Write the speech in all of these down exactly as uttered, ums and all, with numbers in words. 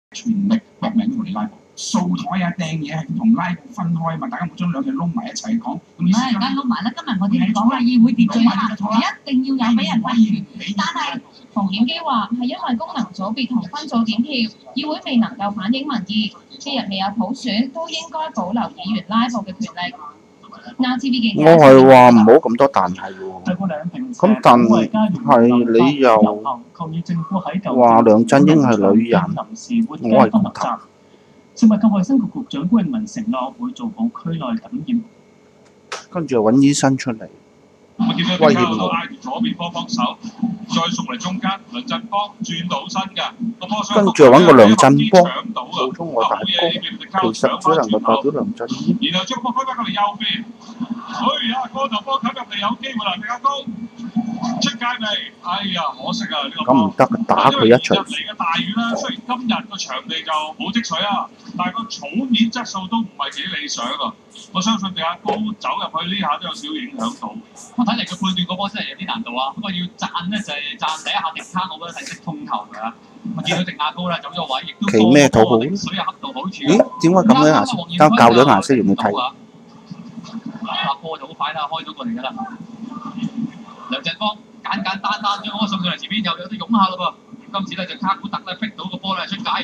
全力搏命同你拉布。掃台啊、掟嘢係同拉布分開嘛，大家冇將兩樣撈埋一齊講。 唔係，梗係撈埋啦！今日我哋係講啦，議會秩序啊，一定要有俾人分權。但係馮檢基話係因為功能組別同分組點票，議會未能夠反映民意，既然未有普選，都應該保留議員拉布嘅權力。Now T V 記者， 我係話唔好咁多但係喎。咁但係你又話梁振英係女人，我係覺得。 食物及衛生局局長高永文承諾會做好區內感染， 跟住又揾醫生出嚟， 威脅我。拉住左邊幫幫手，再送嚟中間，梁振邦轉到身㗎。 跟住又揾個梁振邦做中我大哥，其實只能夠代表梁振英。 然後將個波推翻過嚟右邊，哎呀，個頭波冚入嚟有機會啦，比較高。出界未？哎呀，可惜啊！呢個咁唔得，打佢一錘。 嚟嘅大雨啦，雖然今日個場地就冇積水啊，但係個草面質素都唔係幾理想啊。我相信比亞高走入去呢下都有少影響到。 我睇嚟佢判斷嗰波真係有啲難度啊。不過要讚咧就係讚第一下迪卡，我覺得係識通透㗎。咁見到迪亞高啦，走咗位，亦都奇咩土豪？ 水又恰到好處。 咦？點解咁樣顏色？教教咗顏色要唔要睇？ 阿波就好快啦，開咗過嚟㗎啦。梁振邦簡簡單單將嗰個送上嚟前邊，又有啲湧下嘞噃。今次咧就卡古特咧逼到個波咧出界。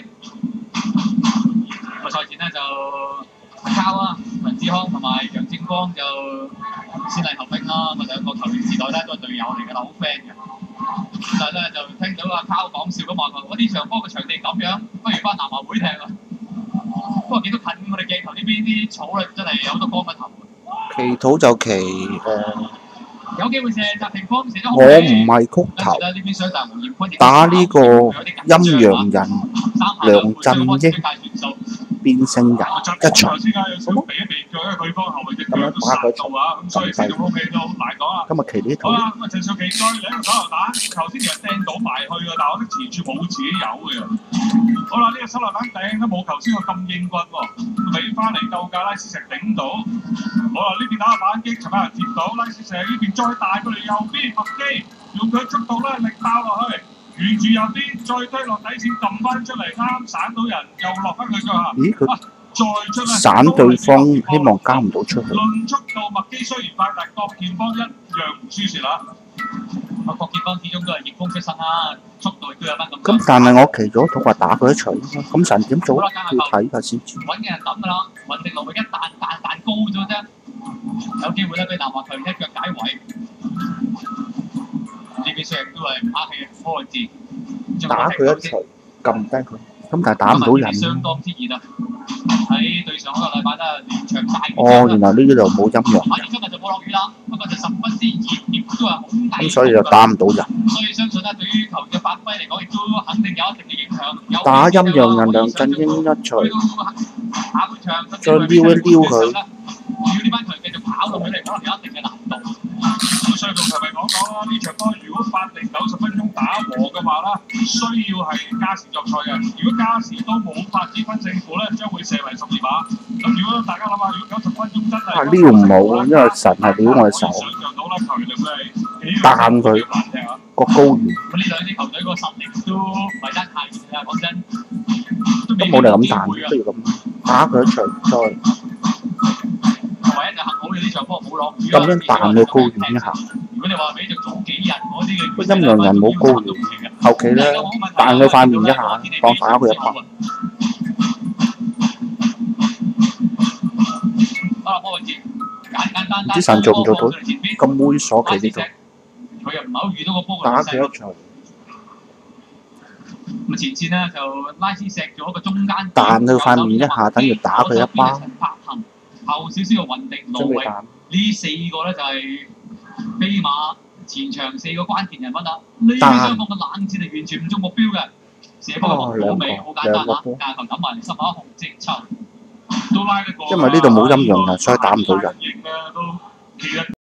咁啊賽前咧就阿卡啊、文志康同埋楊正光就先禮後兵啦。咁啊兩個球員時代咧都係隊友嚟㗎啦，好 friend 嘅。咁但係咧就聽到阿卡講笑咁話佢：我呢場波嘅場地咁樣，不如翻南華會踢啊！不過見到近我哋鏡頭呢邊啲草咧，真係有好多光嘅頭。 祈禱就祈誒。 有機會射暫停方射得好。 我唔係曲頭，打呢個陰陽人梁振英變性人一場，咁樣打佢頭啊！咁所以成個空氣都好難講啊！今日騎呢套。 好啦，咁啊鄭少奇再兩個手榴彈，頭先其實掟到埋去㗎，但係我覺得前處冇自己有嘅。好啦，呢個手榴彈掟都冇頭先個咁應棍喎，未翻嚟夠架拉斯石頂到。好啦，呢邊打個反擊，尋晚人接到拉斯石呢邊再大過嚟右邊麥基，用佢速度咧力爆落去，沿住右邊再推落底線撳翻出嚟，啱散到人又落翻佢腳下。 咦佢？ 再出咧， 散對方希望交唔到出去。 論速度麥基雖然快，但郭建邦一樣唔輸蝕啦。 阿郭建邦始終都係逆風出身啦，速度亦都有翻咁。 咁但係我騎咗同話打佢一錘，咁神點做？要睇下先知。 揾嘅人抌㗎啦，雲迪路咪一彈彈彈高咗啫，有機會咧俾南華強一腳解圍。呢邊上都係唔客氣嘅波字。 打佢一錘，撳低佢。咁但係打唔到人。 相當之熱啊！喺對上嗰個禮拜咧，連場大雨。 哦，原來呢度冇陰陽。 反而今日就冇落雨啦，不過就十分之熱，亦都係好低。 咁所以就打唔到人。 所以相信咧，對於球員嘅發揮嚟講，亦都肯定有一定嘅影響。 打陰陽人梁振英一錘， 下半場再撩一撩佢。 要呢班球員繼續跑落去嚟，可能有一定嘅難度。 咁所以同球迷講講啦，呢場波如果法定九十分鐘打和嘅話啦，需要係加時作賽嘅。如果加時都冇法子分勝負咧，將會射為十二碼。咁如果大家諗下，如果九十分鐘真係， 啊撩唔好，因為神係撩我手， 想像到啦，球員力會係彈佢個高原。 咁呢兩支球隊個實力都唔係爭太遠㗎，講真。 都冇你咁彈，不如咁打佢一錘再。 唯一就幸好你呢場波冇落雨。 咁樣彈佢高原一下。 如果你話俾隻早幾日嗰啲嘅， 個陰陽人冇高原，後期咧彈佢塊面一下，當打佢一巴。 啊，波字簡簡單單。 唔知神做唔做到？咁猥瑣企呢度。 佢又唔係好遇到個波。 打佢一錘。 咁前線咧就拉斯石咗個中間。 彈佢塊面一下，等於打佢一巴。 後少少嘅雲迪路域，呢四個咧就係飛馬前場四個關鍵人物啦。呢邊雙方嘅冷戰係完全唔中目標嘅，射波嘅好尾，好簡單嚇，架球抌埋嚟，十碼紅直抽，都拉得過。 因為呢度冇陰陽人，所以打唔到人。